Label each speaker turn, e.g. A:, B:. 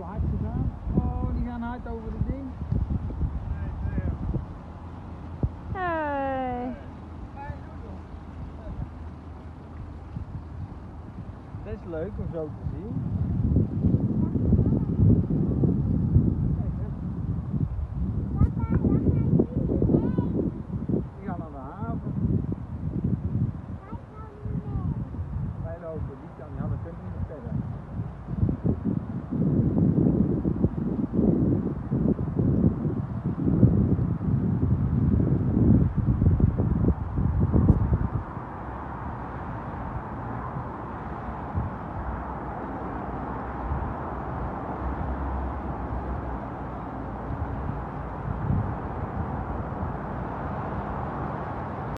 A: hard gegaan. Oh, die gaan hard over het ding.
B: Hey.
A: Dat is leuk om zo te zien.